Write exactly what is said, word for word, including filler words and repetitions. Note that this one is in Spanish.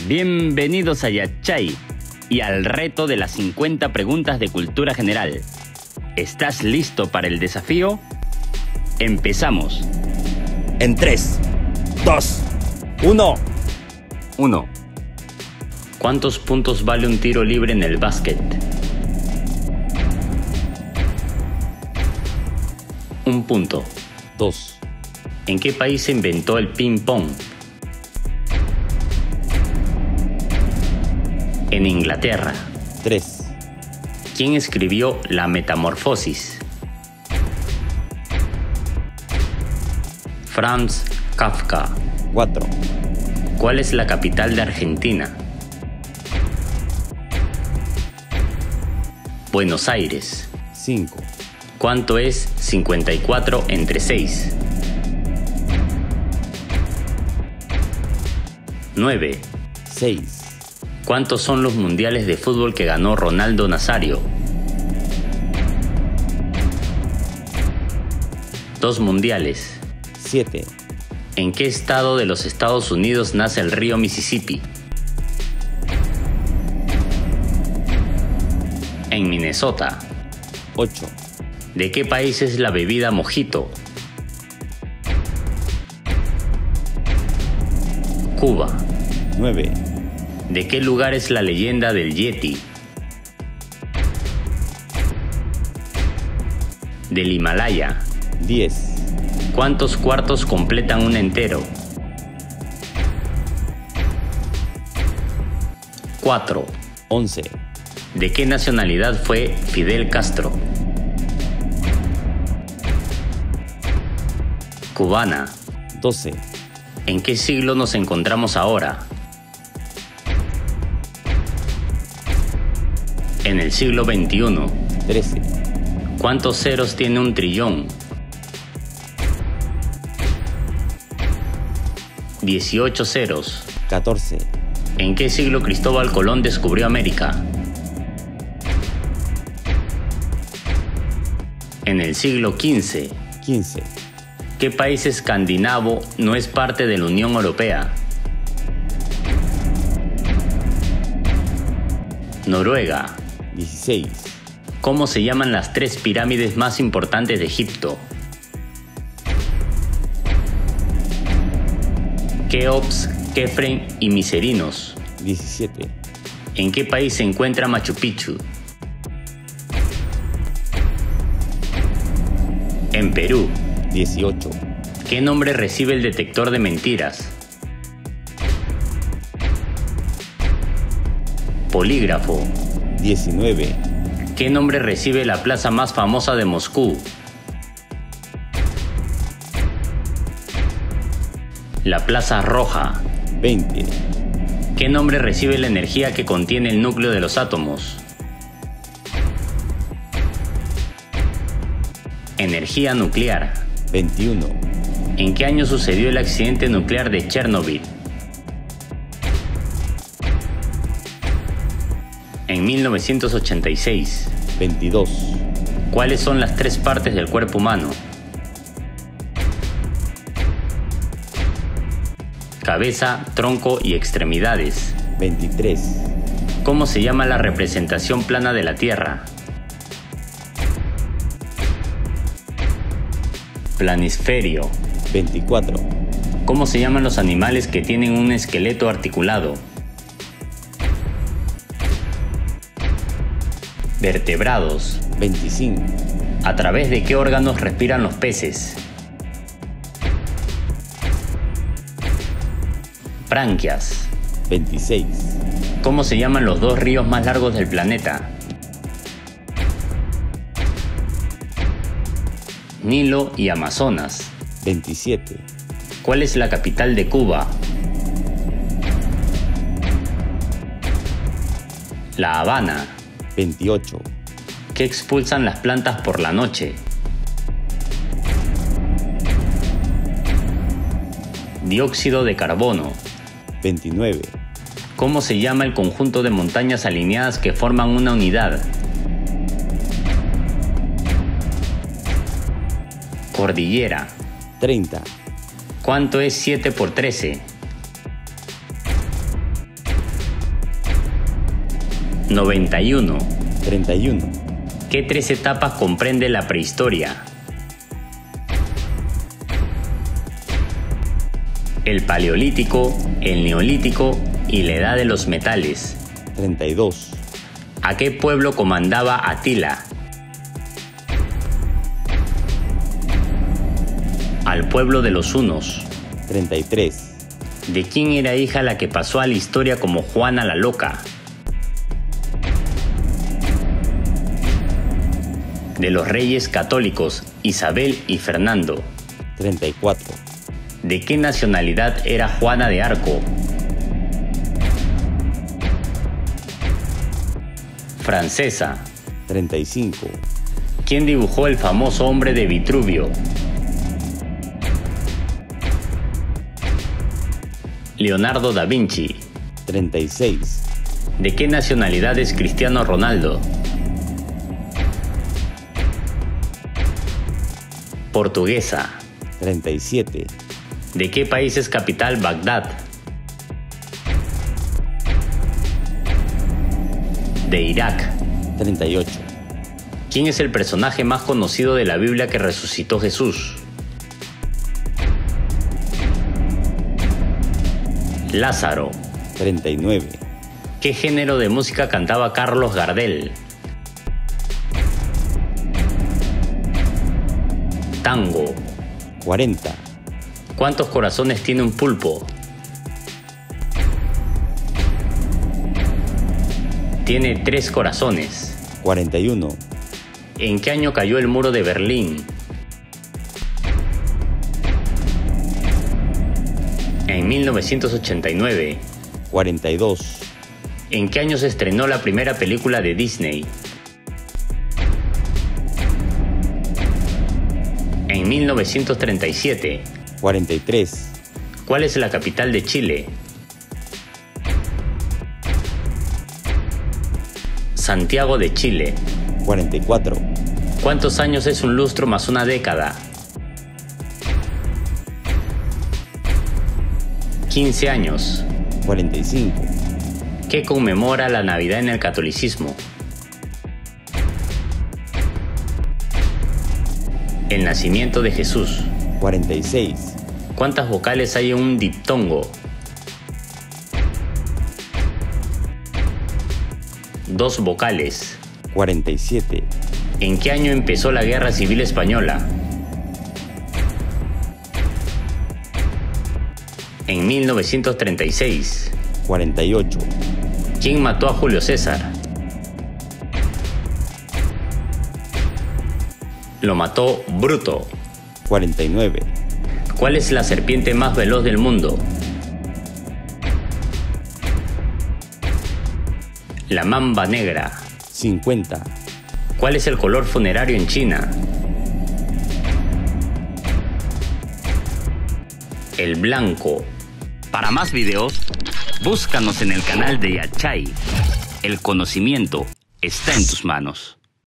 Bienvenidos a Yachay y al reto de las cincuenta preguntas de cultura general. ¿Estás listo para el desafío? ¡Empezamos! En tres, dos, uno. uno. ¿Cuántos puntos vale un tiro libre en el básquet? Un punto. dos. ¿En qué país se inventó el ping-pong? En Inglaterra. tres. ¿Quién escribió La Metamorfosis? Franz Kafka. cuatro. ¿Cuál es la capital de Argentina? Buenos Aires. cinco. ¿Cuánto es cincuenta y cuatro entre seis? nueve. seis. ¿Cuántos son los mundiales de fútbol que ganó Ronaldo Nazario? Dos mundiales. siete. ¿En qué estado de los Estados Unidos nace el río Mississippi? En Minnesota. ocho. ¿De qué país es la bebida mojito? Cuba. nueve. ¿De qué lugar es la leyenda del Yeti? Del Himalaya. diez. ¿Cuántos cuartos completan un entero? cuatro. once. ¿De qué nacionalidad fue Fidel Castro? Cubana. doce. ¿En qué siglo nos encontramos ahora? En el siglo veintiuno. trece. ¿Cuántos ceros tiene un trillón? dieciocho ceros. catorce. ¿En qué siglo Cristóbal Colón descubrió América? En el siglo quince. quince. ¿Qué país escandinavo no es parte de la Unión Europea? Noruega. dieciséis. ¿Cómo se llaman las tres pirámides más importantes de Egipto? Keops, Kefren y Miserinos. diecisiete. ¿En qué país se encuentra Machu Picchu? En Perú. dieciocho. ¿Qué nombre recibe el detector de mentiras? Polígrafo. diecinueve. ¿Qué nombre recibe la plaza más famosa de Moscú? La Plaza Roja. veinte. ¿Qué nombre recibe la energía que contiene el núcleo de los átomos? Energía nuclear. veintiuno. ¿En qué año sucedió el accidente nuclear de Chernobyl? En mil novecientos ochenta y seis. veintidós. ¿Cuáles son las tres partes del cuerpo humano? Cabeza, tronco y extremidades. veintitrés. ¿Cómo se llama la representación plana de la Tierra? Planisferio. veinticuatro. ¿Cómo se llaman los animales que tienen un esqueleto articulado? Vertebrados. veinticinco. ¿A través de qué órganos respiran los peces? Branquias. veintiséis. ¿Cómo se llaman los dos ríos más largos del planeta? Nilo y Amazonas. veintisiete. ¿Cuál es la capital de Cuba? La Habana. veintiocho. ¿Qué expulsan las plantas por la noche? Dióxido de carbono. veintinueve. ¿Cómo se llama el conjunto de montañas alineadas que forman una unidad? Cordillera. treinta. ¿Cuánto es siete por trece? noventa y uno. treinta y uno. ¿Qué tres etapas comprende la prehistoria? El Paleolítico, el Neolítico y la Edad de los Metales. treinta y dos. ¿A qué pueblo comandaba Atila? Al pueblo de los hunos. treinta y tres. ¿De quién era hija la que pasó a la historia como Juana la Loca? De los reyes católicos Isabel y Fernando. treinta y cuatro. ¿De qué nacionalidad era Juana de Arco? Francesa. treinta y cinco. ¿Quién dibujó el famoso hombre de Vitruvio? Leonardo da Vinci. treinta y seis. ¿De qué nacionalidad es Cristiano Ronaldo? Portuguesa. treinta y siete. ¿De qué país es capital Bagdad? De Irak. treinta y ocho. ¿Quién es el personaje más conocido de la Biblia que resucitó Jesús? Lázaro. treinta y nueve. ¿Qué género de música cantaba Carlos Gardel? Tango. cuarenta. ¿Cuántos corazones tiene un pulpo? Tiene tres corazones. cuarenta y uno. ¿En qué año cayó el muro de Berlín? En mil novecientos ochenta y nueve. cuarenta y dos. ¿En qué año se estrenó la primera película de Disney? En mil novecientos treinta y siete. cuarenta y tres. ¿Cuál es la capital de Chile? Santiago de Chile. cuarenta y cuatro. ¿Cuántos años es un lustro más una década? quince años. cuarenta y cinco. ¿Qué conmemora la Navidad en el catolicismo? El nacimiento de Jesús. cuarenta y seis. ¿Cuántas vocales hay en un diptongo? Dos vocales. cuarenta y siete. ¿En qué año empezó la Guerra Civil Española? En mil novecientos treinta y seis. cuarenta y ocho. ¿Quién mató a Julio César? Lo mató Bruto. cuarenta y nueve. ¿Cuál es la serpiente más veloz del mundo? La mamba negra. cincuenta. ¿Cuál es el color funerario en China? El blanco. Para más videos, búscanos en el canal de Yachay. El conocimiento está en tus manos.